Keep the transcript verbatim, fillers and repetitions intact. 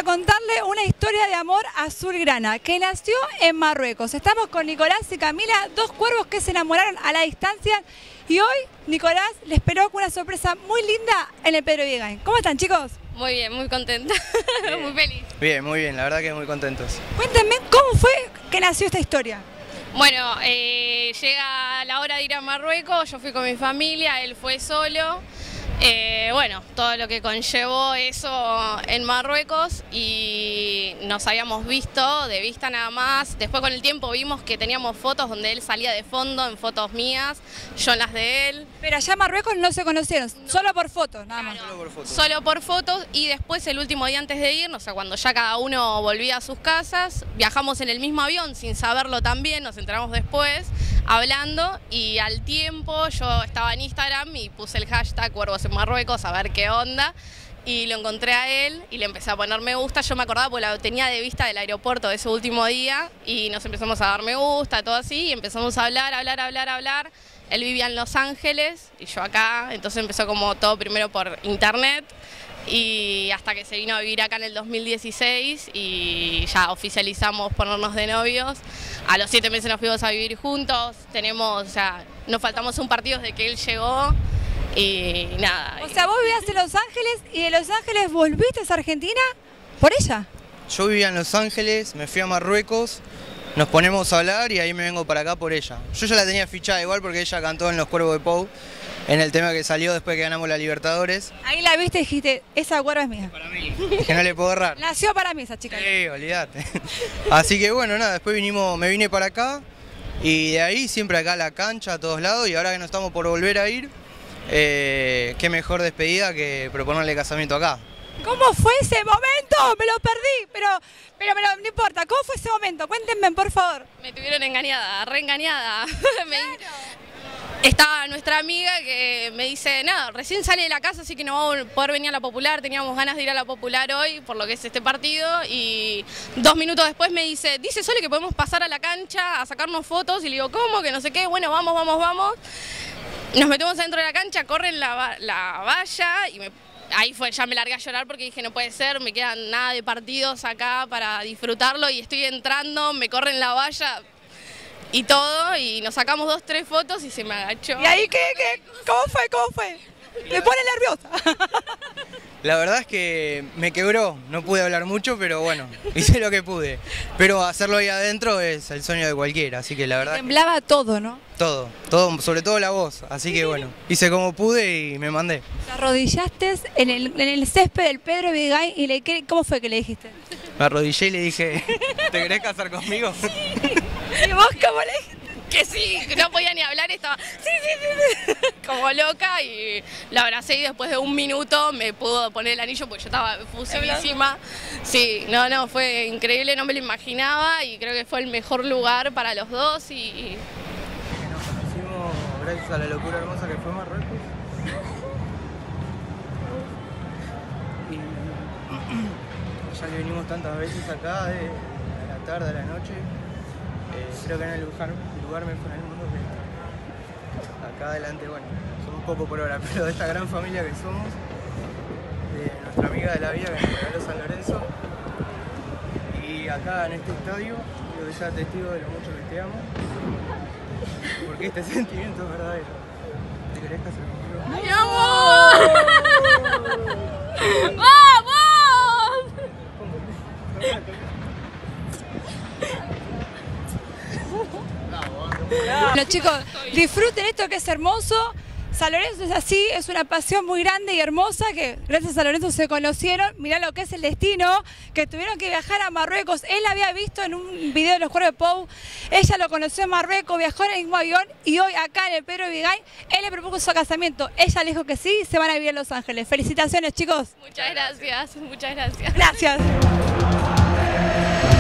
contarle una historia de amor azulgrana que nació en Marruecos. Estamos con Nicolás y Camila, dos cuervos que se enamoraron a la distancia, y hoy Nicolás les esperó con una sorpresa muy linda en el Pedro Vigain. ¿Cómo están, chicos? Muy bien, muy contenta, muy feliz. Bien, muy bien, la verdad que muy contentos. Cuéntenme cómo fue que nació esta historia. Bueno, eh, llega la hora de ir a Marruecos, yo fui con mi familia, él fue solo. Eh, bueno, todo lo que conllevó eso en Marruecos, y nos habíamos visto de vista nada más. Después con el tiempo vimos que teníamos fotos donde él salía de fondo en fotos mías, yo en las de él. Pero allá en Marruecos no se conocieron, no. Solo por fotos, nada más. Claro, solo por fotos. Solo por fotos, y después el último día antes de irnos, o sea, cuando ya cada uno volvía a sus casas, viajamos en el mismo avión sin saberlo también, nos enteramos después hablando, y al tiempo yo estaba en Instagram y puse el hashtag Cuervos en Marruecos a ver qué onda, y lo encontré a él y le empecé a poner me gusta. Yo me acordaba porque la tenía de vista del aeropuerto de ese último día, y nos empezamos a dar me gusta, todo así, y empezamos a hablar, hablar, hablar, hablar. Él vivía en Los Ángeles y yo acá, entonces empezó como todo primero por internet, y hasta que se vino a vivir acá en el dos mil dieciséis y ya oficializamos ponernos de novios. A los siete meses nos fuimos a vivir juntos, tenemos, o sea, nos faltamos un partido desde que él llegó y nada. O sea, vos vivías en Los Ángeles y de Los Ángeles volviste a Argentina por ella. Yo vivía en Los Ángeles, me fui a Marruecos, nos ponemos a hablar y ahí me vengo para acá por ella. Yo ya la tenía fichada igual porque ella cantó en Los Cuervos de Pou, en el tema que salió después que ganamos la Libertadores. Ahí la viste y dijiste, esa cuerva es mía. Para mí, que no le puedo errar. Nació para mí esa chica. Sí, olvídate. Así que bueno, nada, después vinimos, me vine para acá y de ahí siempre acá a la cancha, a todos lados, y ahora que nos estamos por volver a ir, eh, qué mejor despedida que proponerle casamiento acá. ¿Cómo fue ese momento? Me lo perdí, pero, pero, pero no importa. ¿Cómo fue ese momento? Cuéntenme, por favor. Me tuvieron engañada, re engañada. Me... Estaba nuestra amiga que me dice, nada, recién sale de la casa, así que no vamos a poder venir a la Popular, teníamos ganas de ir a la Popular hoy, por lo que es este partido, y dos minutos después me dice, dice Sole que podemos pasar a la cancha a sacarnos fotos, y le digo, ¿cómo? Que no sé qué, bueno, vamos, vamos, vamos. Nos metemos dentro de la cancha, corren la, la valla, y me, ahí fue, ya me largué a llorar porque dije, no puede ser, me quedan nada de partidos acá para disfrutarlo, y estoy entrando, me corren la valla y todo, y nos sacamos dos, tres fotos y se me agachó. ¿Y ahí qué? qué? ¿Cómo fue? ¿Cómo fue? Me pone nerviosa. La verdad es que me quebró, no pude hablar mucho, pero bueno, hice lo que pude. Pero hacerlo ahí adentro es el sueño de cualquiera, así que la verdad... Temblaba que todo, ¿no? todo, todo, sobre todo la voz, así que bueno, hice como pude y me mandé. Te arrodillaste en el, en el césped del Pedro Vigain y le, ¿cómo fue que le dijiste? Me arrodillé y le dije, ¿te querés casar conmigo? Sí. ¿Y vos cómo le dijiste? Que sí, que no podía ni hablar, estaba sí, sí, sí, sí, como loca, y la abracé y después de un minuto me pudo poner el anillo porque yo estaba fusilísima. Sí, no, no, fue increíble, no me lo imaginaba, y creo que fue el mejor lugar para los dos. Y Nos conocimos gracias a la locura hermosa que fue Marruecos. Y ya que venimos tantas veces acá, de a la tarde, a la noche, eh, creo que no hay lugar, lugar mejor en el mundo que este. Acá adelante, bueno, somos poco por hora, pero de esta gran familia que somos, de nuestra amiga de la vida que nos regaló San Lorenzo, y acá en este estadio, yo ya testigo de lo mucho que te amo, porque este sentimiento es verdadero. ¿Te querés casar conmigo? ¡mi amor! ¡Vamos! Bueno, chicos, disfruten esto que es hermoso. San Lorenzo es así, es una pasión muy grande y hermosa que gracias a San Lorenzo se conocieron. Mirá lo que es el destino, que tuvieron que viajar a Marruecos. Él la había visto en un video de Los Cuervos de Pou, ella lo conoció en Marruecos, viajó en el mismo avión, y hoy acá en el Pedro Vigain, él le propuso su casamiento. Ella le dijo que sí, se van a vivir en Los Ángeles. Felicitaciones, chicos. Muchas gracias, muchas gracias. Gracias.